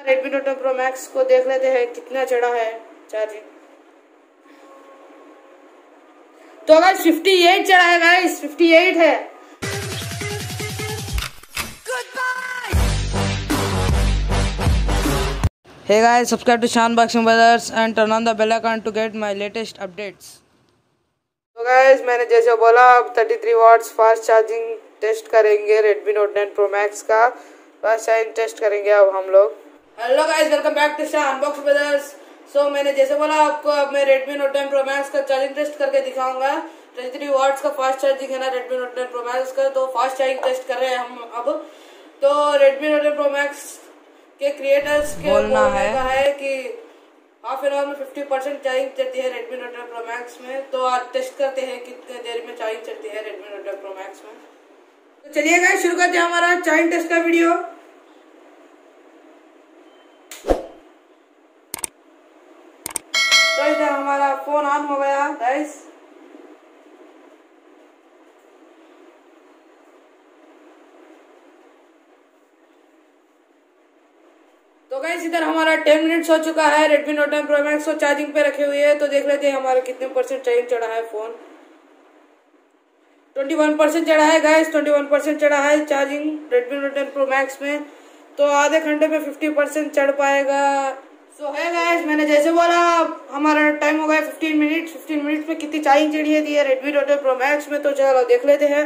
Redmi Note 10 Pro Max को देख लेते हैं कितना चढ़ा है चार्जिंग। तो गाइस 58 चढ़ा है गाइस, 58 है। Hey guys, subscribe to Shan Boxing Brothers and turn on the bell icon to get my latest updates. तो गाइस मैंने जैसे बोला अब 33 वाट्स फास्ट चार्जिंग टेस्ट करेंगे Redmi Note 10 Pro Max का फास्ट चार्जिंग टेस्ट करेंगे अब हम लोग। Hello guys, welcome back to Shaan boxing brothers. So मैंने जैसे बोला आपको अब मैं Redmi Note 10 Pro Max का चार्जिंग टेस्ट करके दिखाऊंगा। 33 वाट्स का फास्ट चार्जिंग है ना Redmi Note 10 Pro Max का, तो फास्ट चार्जिंग टेस्ट कर रहे हैं हम अब। तो Redmi Note 10 Pro Max के क्रिएटर्स के बोलना है कि हाफ एन आवर में 50% चार्जिंग चलती है Redmi Note 10 Pro Max में। तो आज टेस्ट करते हैं कितने देर में चार्जिंग चलती है Redmi Note 10 Pro Max में। तो चलिए गाइस शुरू करते हैं हमारा चार्जिंग टेस्ट का वीडियो। तो इधर हमारा फोन ऑन हो गया गाइस। तो गाइस इधर हमारा 10 मिनट्स हो चुका है Redmi Note 10 Pro Max को चार्जिंग पे रखे हुए है। तो देख लेते हैं हमारा कितने परसेंट चार्जिंग चढ़ा है फोन। 21% चढ़ा है गाइस, 21% चढ़ा है charging Redmi Note 10 Pro Max में। तो आधे घंटे में 50% चढ़ पाएगा। सो है गाइस मैंने जैसे बोला हमारा टाइम हो गया 15 मिनट। 15 मिनट में कितनी चार्जिंग चढ़ी है Redmi Note 10 Pro Max में, तो चलो देख लेते हैं।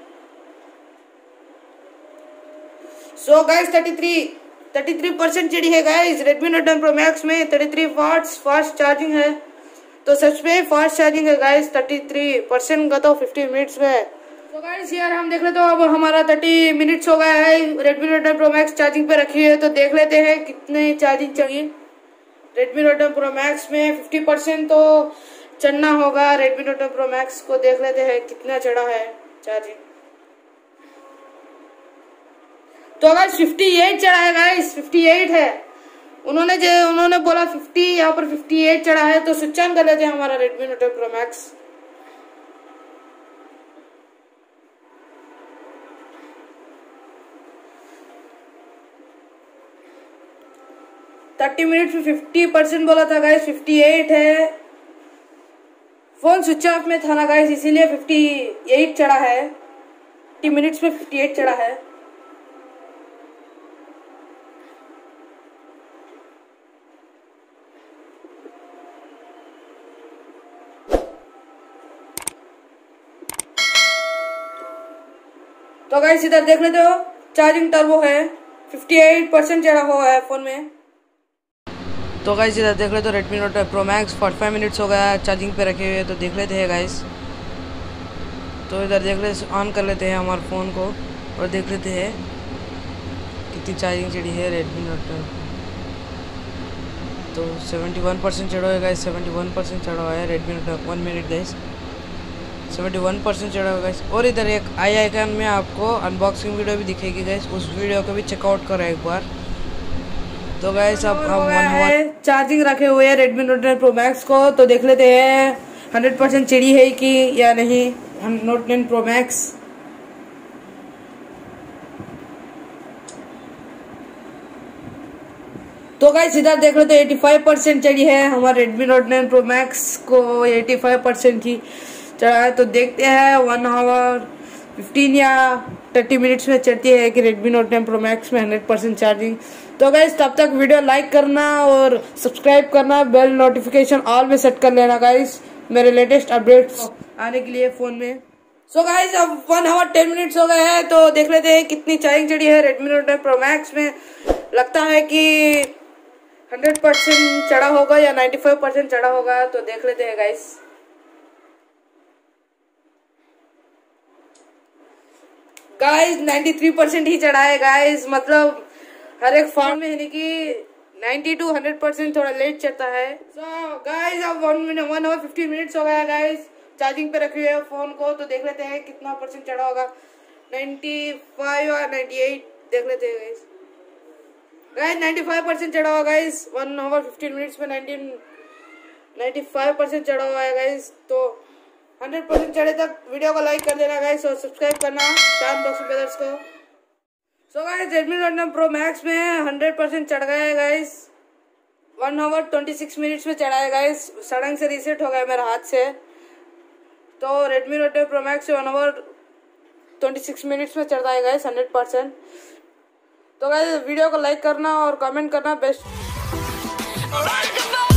सो गाइस 33% चढ़ी है guys Redmi Note 10 Pro Max में। 33 वाट्स फास्ट चार्जिंग है, तो सच में फास्ट चार्जिंग है गाइस। 33% का तो 50 मिनट्स में। तो गाइस यार हम देख लेते हो अब हमारा 30 मिनट्स हो गया है Redmi Note 10 Pro Max charging पे रखी है। तो देख लेते हैं कितने चार्जिंग चाहिए Redmi Note 10 Pro Max में। 50% तो चढ़ना होगा Redmi Note 10 Pro Max को। देख लेते हैं कितना चढ़ा है चार्जिंग। तो गाइस 58 चढ़ा है गाइस, 58 है। उन्होंने बोला 50, यहाँ पर 58 चढ़ा है। तो स्विच ऑन कर लेते हैं हमारा Redmi Note 10 Pro Max। Thirty minute में 50% बोला था गाइस, 58 है। फोन स्विच ऑफ में था ना गाइस, इसीलिए 58 चढ़ा है। 30 मिनट्स में 58 चढ़ा है। तो गाइस इधर देख लेते हो चार्जिंग टर्बो है, 58% चढ़ा हुआ है फोन में। तो गाइस इधर देख लेते हो Redmi Note 10 Pro Max 45 minutes हो गया चार्जिंग पे रखे हुए। तो देख लेते हैं गाइस। तो इधर देख लेते ऑन कर लेते हैं हमारे फ़ोन को और देख लेते हैं कितनी चार्जिंग चढ़ी है Redmi Note 10। तो 71% चढ़ा है गाइस, 71% चढ़ा हुआ है Redmi Note 10। 1 मिनट गाइस, 71% चढ़ा हुआ गाइस। और इधर एक आई आइकन में आपको अनबॉक्सिंग वीडियो भी दिखेगी गाइस, उस वीडियो को भी चेकआउट करो एक बार। तो गाइस अब हम 1 आवर चार्जिंग रखे हुए हैं Redmi Note 10 Pro Max को। तो देख लेते हैं 100% चढ़ी है कि या नहीं Note 10 Pro Max। तो गाइस इधर देख लेते हैं 85% चढ़ी है हमारे Redmi Note 10 Pro Max को। 85% ही चढ़ा है। तो देखते हैं 1 आवर 15 या 30 मिनट्स में चढ़ती है कि Redmi Note 10 Pro Max में 100% चार्जिंग। तो गाइस तब तक वीडियो लाइक करना और सब्सक्राइब करना, बेल नोटिफिकेशन ऑल में सेट कर लेना गाइस मेरे लेटेस्ट अपडेट्स आने के लिए फोन में। सो गाइस अब 1 आवर 10 मिनट्स हो गए हैं। तो देख लेते हैं कितनी चार्जिंग चढ़ी है Redmi Note 10 Pro Max में। लगता है कि 100% चढ़ा होगा या 95% चढ़ा होगा। तो देख लेते हैं गाइस। गाइस 93% ही चढ़ा है गाइस, मतलब हर एक फॉर्म में है कि 90 to 100% थोड़ा लेट चढ़ता है। सो गाइस अब 1 आवर 15 मिनट्स हो गया गाइस चार्जिंग पे रखे हुए फोन को। तो देख लेते हैं कितना परसेंट चढ़ा होगा, 95 या 98 देख लेते हैं गाइस। गाइस 95% चढ़ा हुआ गाइस। 1 आवर 15 मिनट्स में 95% चढ़ा हुआ है गाइस। तो 100% चढ़े तक वीडियो को लाइक कर देना गाइस और सब्सक्राइब करना शान बॉक्सिंग ब्रदर्स को। So guys Redmi Note 9 Pro Max में 100% चढ़ गया है गाइस। 1 आवर 26 मिनट्स में चढ़ा है गाइस। सडन से रीसेट हो गया मेरे हाथ से। तो Redmi Note 9 Pro Max 1 hour 26 minutes में चढ़ता है गाइस 100%। तो गाइस वीडियो को लाइक करना और कमेंट करना बेस्ट।